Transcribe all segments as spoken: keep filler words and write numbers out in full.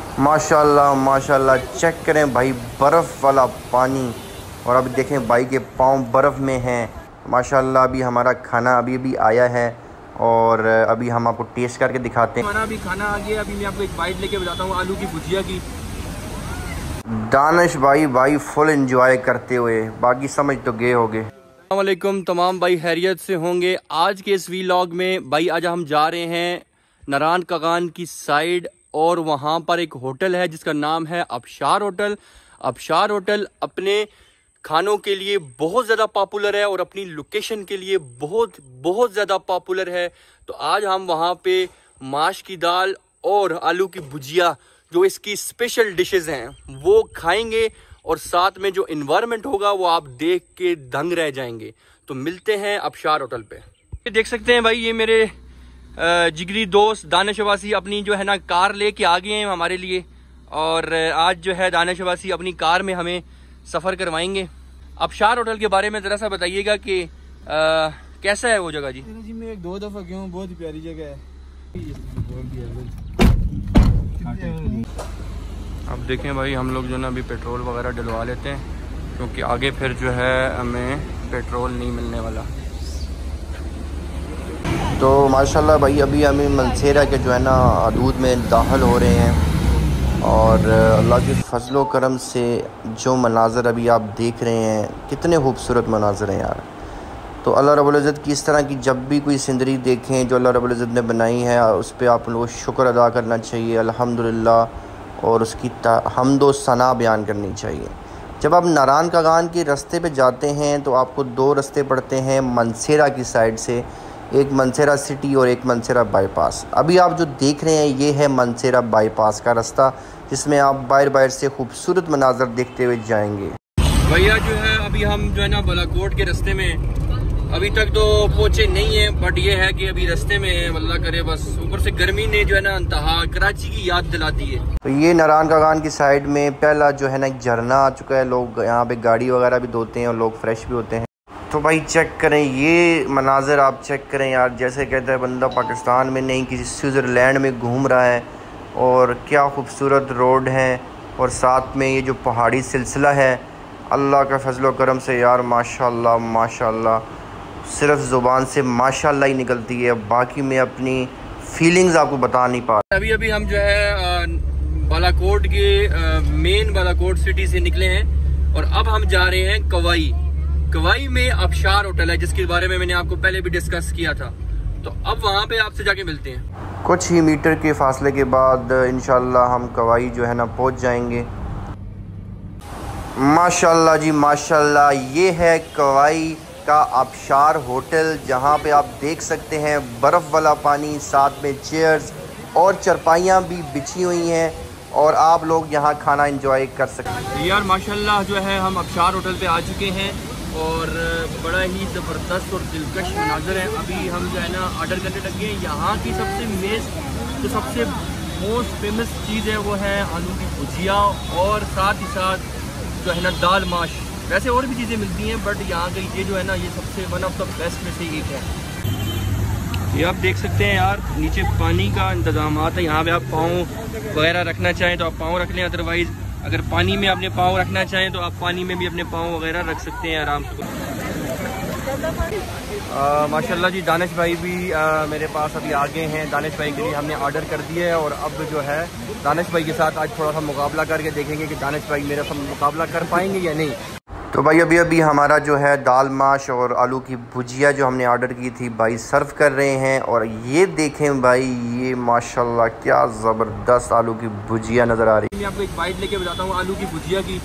माशाल्लाह माशाल्लाह, चेक करें भाई बर्फ़ वाला पानी। और अभी देखें भाई के पाँव बर्फ़ में हैं। माशाल्लाह अभी हमारा खाना अभी अभी आया है और अभी हम आपको टेस्ट करके दिखाते हैं। हमारा अभी खाना आ गया। अभी मैं आपको एक बाइट लेके बताता हूँ आलू की भुजिया की। दानिश भाई भाई फुल एंजॉय करते हुए, बाकी समझ तो गए होगे। अस्सलाम वालेकुम, तमाम भाई खैरियत से होंगे। आज के इस वीलॉग में भाई आज हम जा रहे हैं नारान कागान की साइड और वहाँ पर एक होटल है जिसका नाम है अबशार होटल। अबशार होटल अपने खानों के लिए बहुत ज़्यादा पॉपुलर है और अपनी लोकेशन के लिए बहुत बहुत ज़्यादा पॉपुलर है। तो आज हम वहाँ पे माश की दाल और आलू की भुजिया जो इसकी स्पेशल डिशेस हैं वो खाएंगे और साथ में जो इन्वायरमेंट होगा वो आप देख के दंग रह जाएंगे। तो मिलते हैं अबशार होटल पे। ये देख सकते हैं भाई, ये मेरे जिगरी दोस्त दानिश अब्बासी अपनी जो है ना कार लेके आ गए हैं हमारे लिए। और आज जो है दानिश अब्बासी अपनी कार में हमें सफ़र करवाएंगे। अबशार होटल के बारे में ज़रा सा बताइएगा कि आ, कैसा है वो जगह जी? जी मैं एक दो दफ़ा गया हूँ, बहुत ही प्यारी जगह है। अब देखें भाई, हम लोग जो ना अभी पेट्रोल वगैरह डलवा लेते हैं क्योंकि आगे फिर जो है हमें पेट्रोल नहीं मिलने वाला। तो माशाल्लाह भाई अभी हमें मनसेरा के जो है ना हदूद में दाखिल हो रहे हैं और अल्लाह के फजलो करम से जो मनाज़र अभी आप देख रहे हैं कितने खूबसूरत मनाज़र हैं यार। तो अल्लाह रब्बुल इज़्ज़त की इस तरह की जब भी कोई सिनरी देखें जो अल्लाह रब्बुल इज़्ज़त ने बनाई है उस पर आप लोगों को शुक्र अदा करना चाहिए अल्हम्दुलिल्लाह, और उसकी हम्दो सना बयान करनी चाहिए। जब आप नारान कागान के रास्ते पे जाते हैं तो आपको दो रास्ते पड़ते हैं मनसेरा की साइड से, एक मनसेरा सिटी और एक मनसेरा बाईपास। अभी आप जो देख रहे हैं ये है मनसेरा बाईपास का रास्ता जिसमें आप बाहर बाहर से खूबसूरत मनाज़र देखते हुए जाएंगे। भैया जो है अभी हम जो है ना बालाकोट के रास्ते में अभी तक तो पहुँचे नहीं है, बट ये है कि अभी रास्ते में है। अल्लाह करे बस, ऊपर से गर्मी ने जो है ना इंतहा कराची की याद दिलाती है। तो ये नारान कागान की साइड में पहला जो है ना एक झरना आ चुका है। लोग यहाँ पे गाड़ी वगैरह भी धोते हैं और लोग फ्रेश भी होते हैं। तो भाई चेक करें ये मनाज़र, आप चेक करें यार, जैसे कहता है बंदा पाकिस्तान में नहीं किसी स्विट्ज़रलैंड में घूम रहा है। और क्या खूबसूरत रोड हैं और साथ में ये जो पहाड़ी सिलसिला है, अल्लाह का फजलो करम से यार माशाल्लाह माशाल्लाह, सिर्फ ज़ुबान से माशाल्लाह ही निकलती है, बाकी मैं अपनी फीलिंग्स आपको बता नहीं पा रहा। अभी अभी हम जो है बालाकोट के मेन बालाकोट सिटी से निकले हैं और अब हम जा रहे हैं कवाई। कवाई में अबशार होटल है जिसके बारे में मैंने आपको पहले भी डिस्कस किया था। तो अब वहाँ पे आपसे जाके मिलते हैं। कुछ ही मीटर के फासले के बाद इंशाल्लाह हम कवाई जो है ना पहुँच जाएंगे। माशाल्लाह जी माशाल्लाह, ये है कवाई का अबशार होटल जहाँ पे आप देख सकते हैं बर्फ़ वाला पानी, साथ में चेयर्स और चरपाइयाँ भी बिछी हुई हैं और आप लोग यहाँ खाना एंजॉय कर सकते हैं। यार माशाल्लाह जो है हम अबशार होटल पे आ चुके हैं और बड़ा ही ज़बरदस्त और दिलकश मनाज़र है। अभी हम जो है ना ऑर्डर करने लगे हैं। यहाँ की सबसे मेज जो सबसे मोस्ट फेमस चीज़ है वो है आलू की भुजिया और साथ ही साथ जो है ना दाल माश। वैसे और भी चीज़ें मिलती हैं बट यहाँ का ये जो है ना ये सबसे वन ऑफ द बेस्ट में से एक है। ये आप देख सकते हैं यार, नीचे पानी का इंतज़ाम है। यहाँ पे आप पाँव वगैरह रखना चाहें तो आप पाँव रख लें, अदरवाइज़ अगर पानी में अपने पाँव रखना चाहें तो आप पानी में भी अपने पाँव वगैरह रख सकते हैं आराम से। माशाल्लाह जी दानिश भाई भी आ, मेरे पास अभी आ गए हैं। दानिश भाई के लिए हमने ऑर्डर कर दिया है और अब जो है दानिश भाई के साथ आज थोड़ा सा मुकाबला करके देखेंगे कि दानिश भाई मेरा सब मुकाबला कर पाएंगे या नहीं। तो भाई अभी अभी हमारा जो है दाल माश और आलू की भुजिया जो हमने ऑर्डर की थी भाई सर्व कर रहे हैं। और ये देखें भाई, ये माशाल्लाह क्या ज़बरदस्त आलू की भुजिया नज़र आ रही है। मैं आपको एक बाइट लेके बताता हूँ आलू की भुजिया की।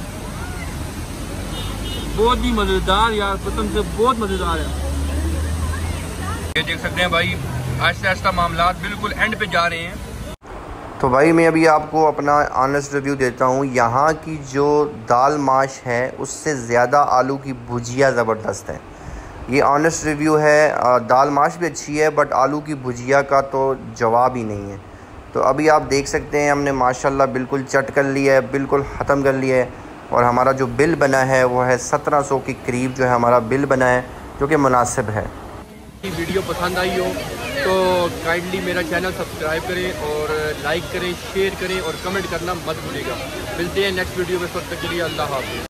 बहुत ही मज़ेदार यार, कसम से बहुत मज़ेदार है। ये देख सकते हैं भाई, आहिस्ता आहिस्ता मामला बिल्कुल एंड पे जा रहे हैं। तो भाई मैं अभी आपको अपना ऑनेस्ट रिव्यू देता हूँ। यहाँ की जो दाल माश है उससे ज़्यादा आलू की भुजिया ज़बरदस्त है। ये ऑनेस्ट रिव्यू है। दाल माश भी अच्छी है बट आलू की भुजिया का तो जवाब ही नहीं है। तो अभी आप देख सकते हैं हमने माशाल्लाह बिल्कुल चट कर लिया है, बिल्कुल ख़त्म कर लिया है। और हमारा जो बिल बना है वो है सत्रह सौ के करीब जो है हमारा बिल बना है, जो कि मुनासिब है। वीडियो पसंद आई हो तो काइंडली मेरा चैनल सब्सक्राइब करें और लाइक करें, शेयर करें और कमेंट करना मत भूलिएगा। मिलते हैं नेक्स्ट वीडियो में, तब तक के लिए अल्लाह हाफ़िज़।